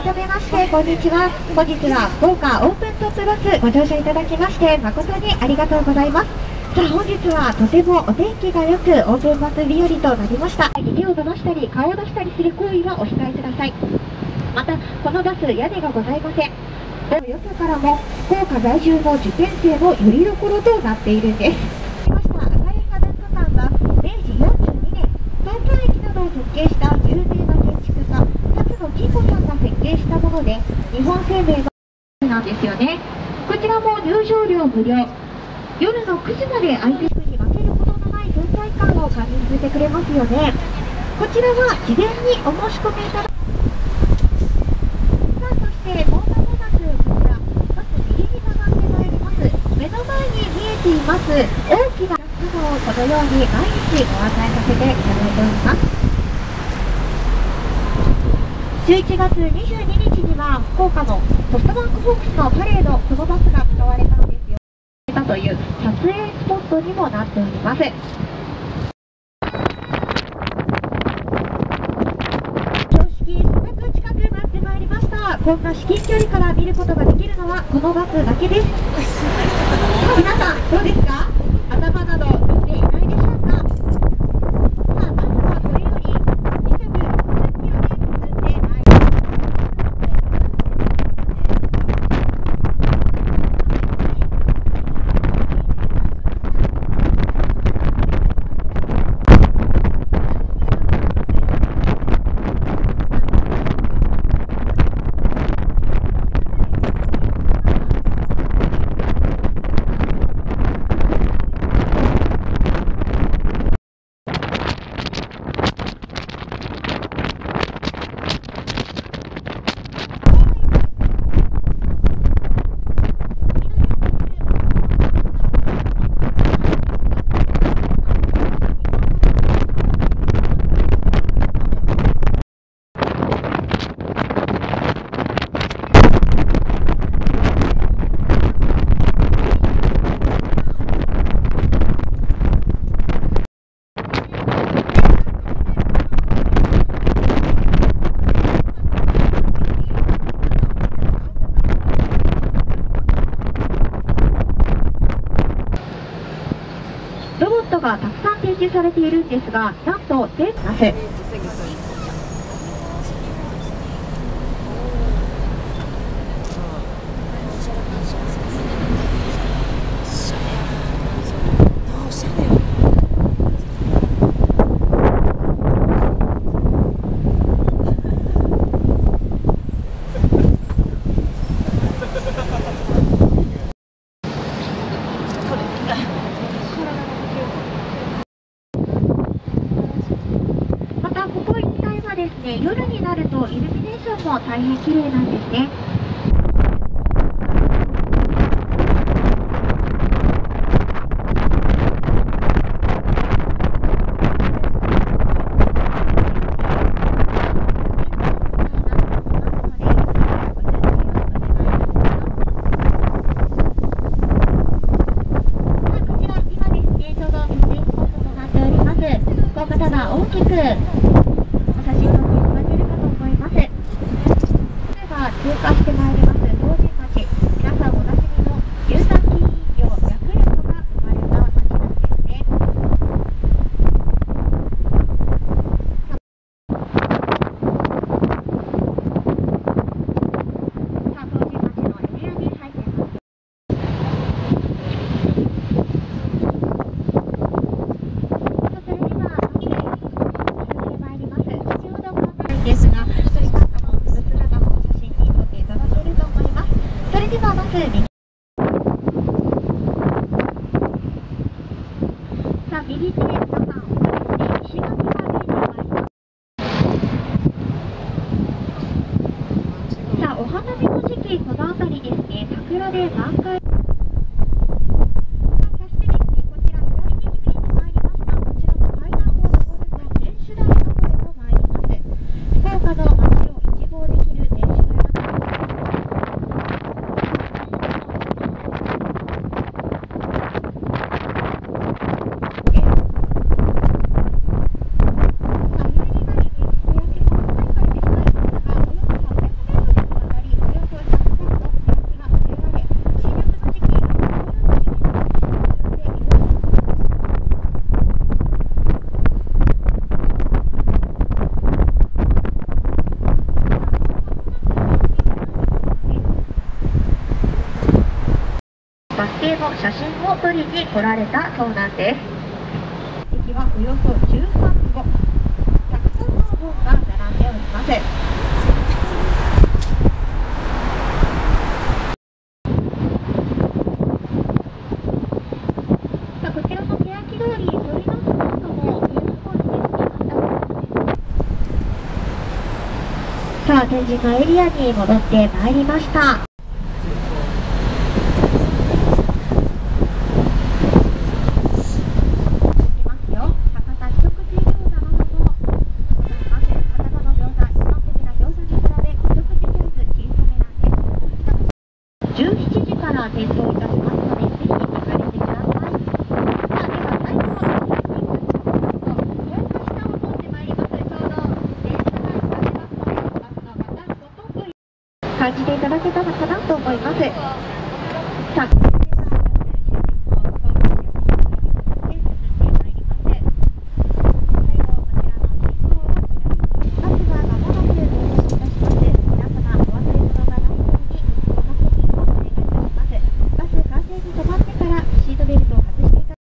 改めましてこんにちは。本日は福岡オープントップバスご乗車いただきまして誠にありがとうございます。さあ本日はとてもお天気が良くオープンバス日和となりました。手を伸ばしたり顔を出したりする行為はお控えください。またこのバス屋根がございません。よそからも福岡在住の受験生のよりどころとなっているんです。赤い花文化館は明治42年東京駅などを設計した有名な建築家辰野金吾さんが設計したもので、日本生命のなんですよね。こちらも入場料無料、夜の9時まで空いてるに負けることのない存在感を感じさせてくれますよね。こちらは事前にお申し込みいただき、さあそしてもう間もなくこちらバス右に曲がってまいります。目の前に見えています大きな雲をこのように毎日ご案内させていただいております。11月22日には福岡のソフトバンクホークスのパレード、このバスが使われたんですよという撮影スポットにもなっております。標識すごく近くなってまいりました。こんな至近距離から見ることができるのはこのバスだけです。皆さんどうですか？頭など打っていないでしょうか？さあバスはこれより250キロで進んでまいります。ロボットがたくさん展示されているんですが、なんと全部ます。夜になるとイルミネーションも大変綺麗なんですね。こちら今ですね、ちょうど撮影スポットとなっております。福岡ただ大きく写真撮っていただけるかと思います。それが通過してまいります東神町、皆さんおなじみの乳酸菌飲料ヤクルトが生まれた町なんですね。さあ東神町のエリアに入っています。ですが、一人方の姿も写真に撮っていただけると思います。それではまずさあ右手皆さんですね、石垣が見えてまいります。さあお花見の時期、この辺りですね、桜で満開。そしてですね、こちら左手に見えてまいりました。こちらの階段を上ると天守台の方へと参ります。福岡の街を一望できる天守台のさに来られたそうなんです。駅はおよそ13坪、たくさんの本が並んでおります。こちらの欅通り、鳥のスポットも上の方にさあ、展示のエリアに戻ってまいりました。17時から点灯いたしますので、ぜひお帰りください。では最後の予約下を通ってまいります。ちょうど電車が出ますので、バスの方、ごとく感じていただけたのかなと思います。さあ